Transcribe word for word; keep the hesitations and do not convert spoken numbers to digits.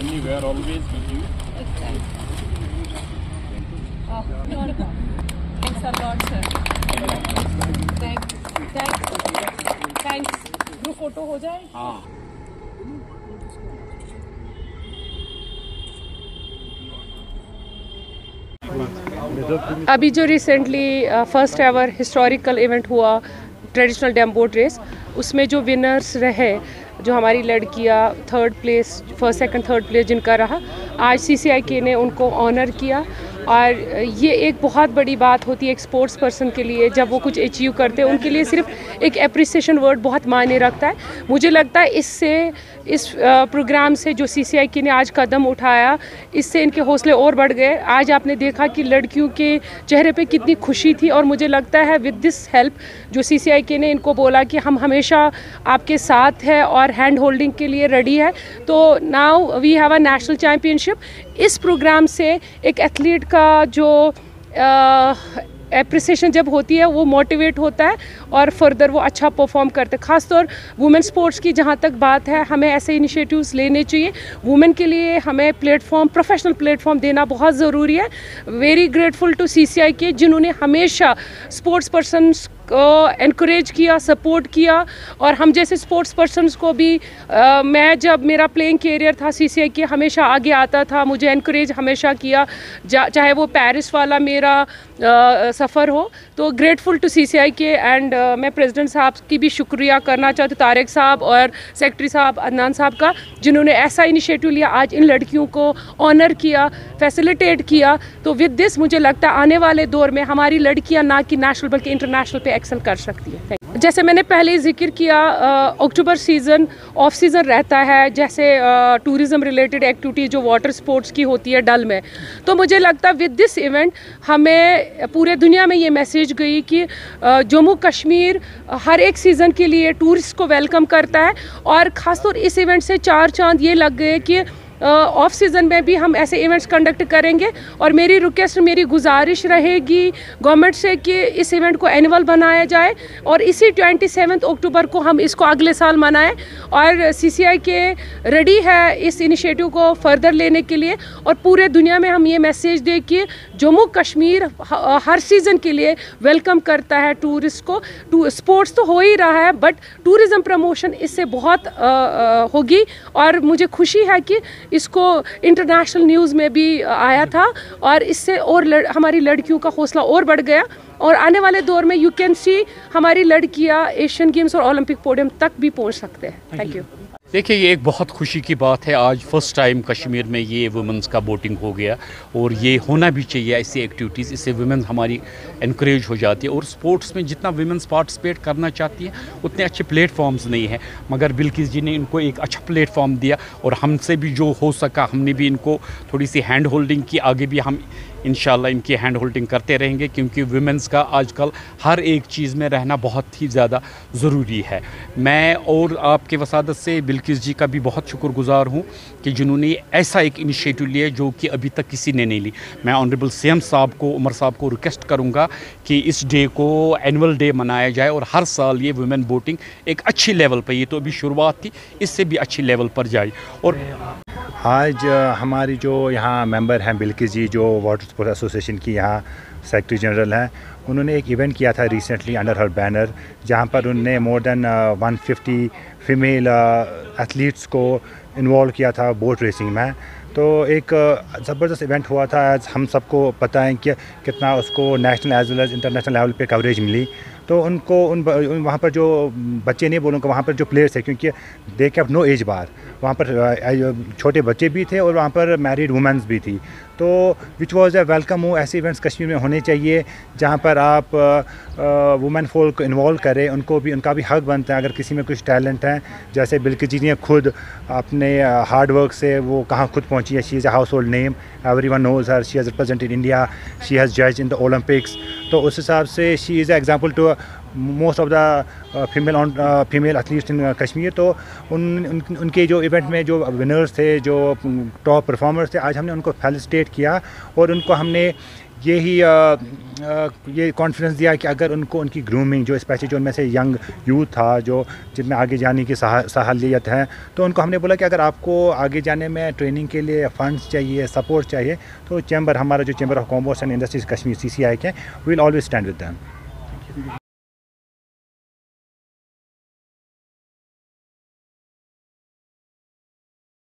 family were always with you. Thanks. Oh, thanks a lot, sir. Thanks. Thanks. Thanks. Group photo हो जाए? हाँ. अभी जो recently first ever historical event हुआ traditional dam boat race, उसमें जो winners रहे, जो हमारी लड़कियां third place first second third place जिनका रहा, आज सीसीआईके ने उनको ऑनर किया। और ये एक बहुत बड़ी बात होती है एक स्पोर्ट्स पर्सन के लिए, जब वो कुछ अचीव करते हैं उनके लिए सिर्फ एक एप्रिसिएशन वर्ड बहुत मायने रखता है। मुझे लगता है इससे इस प्रोग्राम से जो सीसीआईके ने आज कदम उठाया, इससे इनके हौसले और बढ़ गए। आज आपने देखा कि लड़कियों के चेहरे पे कितनी खुशी थी, और मुझे लगता है विद दिस हेल्प जो सीसीआईके ने इनको बोला कि हम हमेशा आपके साथ है और हैंड होल्डिंग के लिए रेडी है, तो now we have a national championship. इस प्रोग्राम से एक एथलीट का जो एप्रिसिएशन जब होती है वो मोटिवेट होता है और फर्दर वो अच्छा परफॉर्म करते हैं। ख़ासतौर वुमेन स्पोर्ट्स की जहाँ तक बात है, हमें ऐसे इनिशिएटिव्स लेने चाहिए। वुमेन के लिए हमें प्लेटफॉर्म, प्रोफेशनल प्लेटफॉर्म देना बहुत ज़रूरी है। वेरी ग्रेटफुल टू सीसीआईके जिन्होंने हमेशा स्पोर्ट्स पर्सनस को एनकरेज किया, सपोर्ट किया, और हम जैसे स्पोर्ट्स पर्सनस को भी आ, मैं जब मेरा प्लेइंग कैरियर था सीसीआईके हमेशा आगे आता था, मुझे एनकरेज हमेशा किया, चाहे वो पेरिस वाला मेरा सफ़र हो। तो ग्रेटफुल टू सीसीआईके एंड मैं प्रेसिडेंट साहब की भी शुक्रिया करना चाहती हूँ, तारिक साहब और सेक्रेटरी साहब अदनान साहब का, जिन्होंने ऐसा इनिशिएटिव लिया, आज इन लड़कियों को ऑनर किया, फैसिलिटेट किया। तो विद दिस मुझे लगता है आने वाले दौर में हमारी लड़कियाँ ना कि नेशनल बल्कि इंटरनेशनल पे एक्सेल कर सकती है। जैसे मैंने पहले जिक्र किया, अक्टूबर सीज़न ऑफ सीज़न रहता है, जैसे टूरिज़म रिलेटेड एक्टिविटी जो वाटर स्पोर्ट्स की होती है डल में, तो मुझे लगता है विद दिस इवेंट हमें पूरे दुनिया में ये मैसेज गई कि जम्मू कश्मीर हर एक सीज़न के लिए टूरिस्ट को वेलकम करता है। और ख़ासतौर इस इवेंट से चार चांद ये लग गए कि ऑफ सीज़न में भी हम ऐसे इवेंट्स कंडक्ट करेंगे। और मेरी रिक्वेस्ट, मेरी गुजारिश रहेगी गवर्नमेंट से कि इस इवेंट को एनुअल बनाया जाए, और इसी ट्वेंटी सेवन्थ अक्टूबर को हम इसको अगले साल मनाएं। और सीसीआईके रेडी है इस इनिशिएटिव को फर्दर लेने के लिए, और पूरे दुनिया में हम ये मैसेज दें कि जम्मू कश्मीर हर सीज़न के लिए वेलकम करता है टूरिस्ट को। टू स्पोर्ट्स तो हो ही रहा है, बट टूरिज़म प्रमोशन इससे बहुत आ, आ, होगी। और मुझे खुशी है कि इसको इंटरनेशनल न्यूज़ में भी आया था, और इससे और लड़, हमारी लड़कियों का हौसला और बढ़ गया। और आने वाले दौर में यू कैन सी हमारी लड़कियां एशियन गेम्स और ओलंपिक पोडियम तक भी पहुंच सकते हैं। थैंक यू। देखिए, ये एक बहुत खुशी की बात है, आज फर्स्ट टाइम कश्मीर में ये वुमेंस का बोटिंग हो गया, और ये होना भी चाहिए ऐसी एक्टिविटीज़। इससे वुमेन हमारी इनक्रेज हो जाती है, और स्पोर्ट्स में जितना वुमेंस पार्टिसिपेट करना चाहती है उतने अच्छे प्लेटफॉर्म्स नहीं हैं, मगर बिल्किस जी ने इनको एक अच्छा प्लेटफॉर्म दिया, और हमसे भी जो हो सका हमने भी इनको थोड़ी सी हैंड होल्डिंग की। आगे भी हम इंशाल्लाह इनकी हैंड होल्डिंग करते रहेंगे, क्योंकि वुमेंस का आजकल हर एक चीज़ में रहना बहुत ही ज़्यादा ज़रूरी है। मैं और आपके वसादत से बिल्किस जी का भी बहुत शुक्रगुजार हूँ कि जिन्होंने ऐसा एक इनिशिएटिव लिया जो कि अभी तक किसी ने नहीं ली। मैं ऑनरेबल सीएम साहब को, उमर साहब को रिक्वेस्ट करूँगा कि इस डे को एनुअल डे मनाया जाए, और हर साल ये वुमेन बोटिंग एक अच्छी लेवल पर, ये तो अभी शुरुआत थी, इससे भी अच्छी लेवल पर जाए। और आज हमारी जो यहाँ मेंबर हैं बिल्किस जी, जो वाटर स्पोर्ट्स एसोसिएशन की यहाँ सेक्रेटरी जनरल हैं, उन्होंने एक इवेंट किया था रिसेंटली अंडर हर बैनर, जहाँ पर उन्होंने more than one fifty female athletes को इन्वॉल्व किया था बोट रेसिंग में। तो एक ज़बरदस्त इवेंट हुआ था। आज हम सबको पता है कि कितना उसको national as well as international level पे कवरेज मिली। तो उनको उन वहाँ पर जो बच्चे नहीं बोलूँगा, वहाँ पर जो प्लेयर्स थे, क्योंकि दे कैव नो एज बार, वहाँ पर छोटे बच्चे भी थे और वहाँ पर मैरिड वुमेंस भी थी। तो विच वाज अ वेलकम हो। ऐसे इवेंट्स कश्मीर में होने चाहिए जहाँ पर आप वुमेन फोल्क को इन्वॉल्व करें, उनको भी, उनका भी हक बनता है। अगर किसी में कुछ टैलेंट है, जैसे बिल्किस जी ने खुद अपने हार्ड वर्क से वो कहाँ खुद पहुँची है। She is a household name, everyone knows her, she has represented India, she has judged in the Olympics. तो उस हिसाब से she is a example to most of the female on female athletes in Kashmir. तो उन, उन उनके जो event में जो विनर्स थे, जो टॉप परफॉर्मर्स थे, आज हमने उनको फेलिसिटेट किया और उनको हमने यही ये कॉन्फिडेंस दिया कि अगर उनको उनकी ग्रूमिंग, जो स्पेशली जो उनमें से यंग यूथ था जो जिनमें आगे जाने की साहलियत है, तो उनको हमने बोला कि अगर आपको आगे जाने में ट्रेनिंग के लिए फ़ंड्स चाहिए, सपोर्ट चाहिए, तो चैम्बर, हमारा जो chamber of commerce and industries Kashmir C C I K, we will always stand with them.